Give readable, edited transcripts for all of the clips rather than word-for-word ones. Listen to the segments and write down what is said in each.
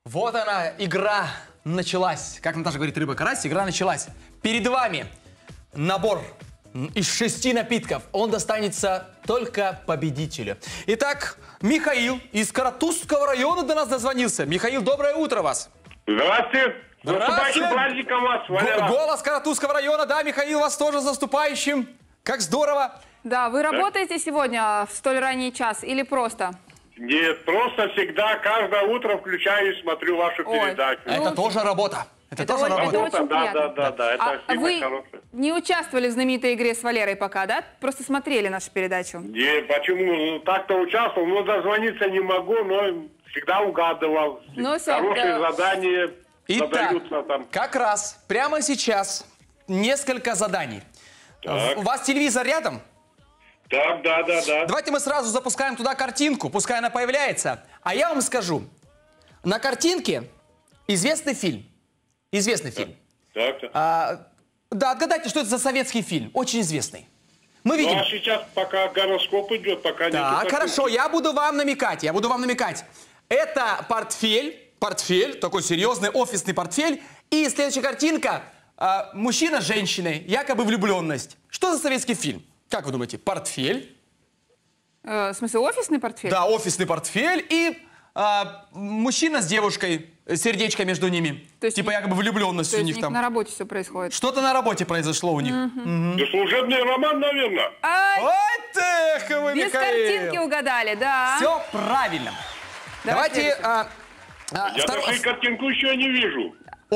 Вот она, игра началась. Как Наташа говорит, рыба-карась, игра началась. Перед вами набор из 6 напитков. Он достанется только победителю. Итак, Михаил из Каратузского района до нас дозвонился. Михаил, доброе утро вас. Здравствуйте. С наступающим праздником вас, Валера. Голос Каратузского района, да, Михаил, вас тоже с наступающим. Как здорово. Да, вы работаете сегодня в столь ранний час или просто? Нет, просто всегда, каждое утро включаю и смотрю вашу передачу. Это тоже работа. Это тоже Это работа. очень приятно. Да, это всегда вы хорошее. не участвовали в знаменитой игре с Валерой пока, да? Просто смотрели нашу передачу. Не, почему? Ну, так-то участвовал, но дозвониться не могу, но всегда угадывал. Ну, всё, Хорошие да. задания Итак, задаются там. как раз прямо сейчас несколько заданий. Так. У вас телевизор рядом? Так, да. Давайте мы сразу запускаем туда картинку, пускай она появляется. А я вам скажу, на картинке известный фильм. Известный фильм. Так. Да, отгадайте, что это за советский фильм. Очень известный. Мы видим... Ну, а сейчас пока гороскоп идет, пока не... Так, хорошо, я буду вам намекать. Это портфель, такой серьезный офисный портфель. И следующая картинка, мужчина с женщиной, якобы влюбленность. Что за советский фильм? Как вы думаете, портфель? В смысле, офисный портфель? Да, офисный портфель и мужчина с девушкой, сердечко между ними. То есть типа якобы влюбленность То у есть них у них там. на работе все происходит. Что-то на работе произошло у них. Да, служебный роман, наверное. Ай, Ой, ты, вы, без Михаил. картинки угадали, да. Все правильно. Давайте... Я даже и картинку еще не вижу.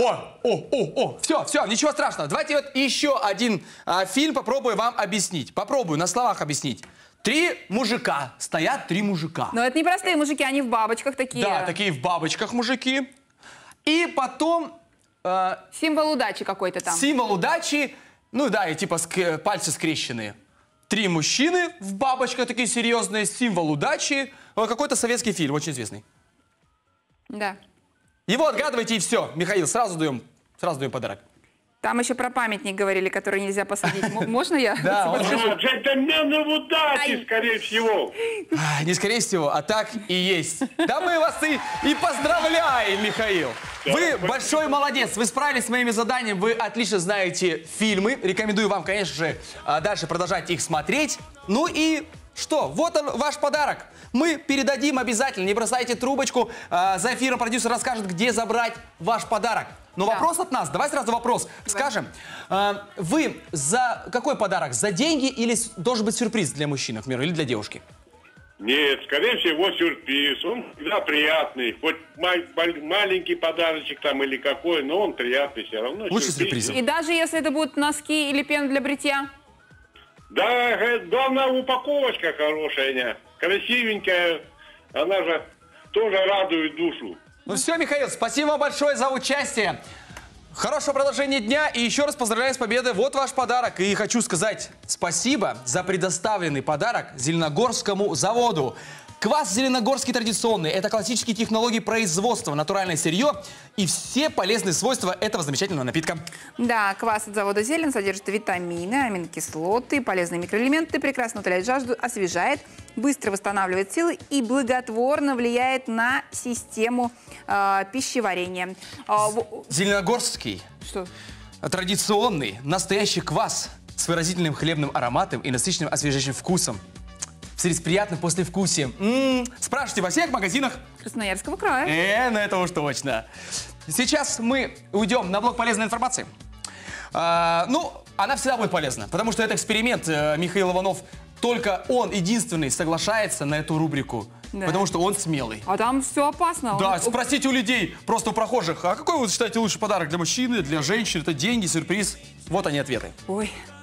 Все, ничего страшного. Давайте вот еще один фильм попробую вам объяснить. Попробую на словах объяснить. 3 мужика. Стоят 3 мужика. Но это не простые мужики, они в бабочках такие. Да, такие в бабочках мужики. И потом Символ удачи какой-то там. символ удачи. Ну да, и типа пальцы скрещенные. 3 мужчины в бабочках такие серьезные. Символ удачи. Какой-то советский фильм, очень известный. Да. Его отгадывайте и все. Михаил, сразу даем подарок. Там еще про памятник говорили, который нельзя посадить. Можно я? Да, Джентльмены в удаче, скорее всего. Не скорее всего, а так и есть. Да мы вас и поздравляем, Михаил. Вы большой молодец, вы справились с моими заданиями, вы отлично знаете фильмы. Рекомендую вам, конечно же, дальше продолжать их смотреть. Ну и что, вот он, ваш подарок. Мы передадим обязательно, не бросайте трубочку. За эфиром продюсер расскажет, где забрать ваш подарок. Но вопрос от нас, давай сразу вопрос. Скажем, вы за какой подарок? За деньги или должен быть сюрприз для мужчины, к примеру, или для девушки? Нет, скорее всего, сюрприз. Он всегда приятный. Хоть маленький подарочек там или какой, но он приятный все равно. Лучше сюрпризом. И даже если это будут носки или пена для бритья? Да, главное, упаковочка хорошая, красивенькая. Она же тоже радует душу. Ну все, Михаил, спасибо вам большое за участие. Хорошего продолжения дня и еще раз поздравляю с победой. Вот ваш подарок. И хочу сказать спасибо за предоставленный подарок Зеленогорскому заводу. Квас зеленогорский традиционный. Это классические технологии производства, натуральное сырье и все полезные свойства этого замечательного напитка. Да, квас от завода «Зелен» содержит витамины, аминокислоты, полезные микроэлементы, прекрасно утоляет жажду, освежает, быстро восстанавливает силы и благотворно влияет на систему пищеварения. Зеленогорский. Что? Традиционный, настоящий квас с выразительным хлебным ароматом и насыщенным освежающим вкусом. С приятным послевкусием. Спрашивайте во всех магазинах Красноярского края. Ну это уж точно. Сейчас мы уйдем на блок полезной информации. Ну, она всегда будет полезна, потому что это эксперимент. Михаил Иванов, только он единственный соглашается на эту рубрику, Да. потому что он смелый. А там все опасно. Да, спросите у людей, просто у прохожих, а какой вы считаете лучший подарок для мужчины, для женщины? Это деньги, сюрприз. Вот они ответы. Ой,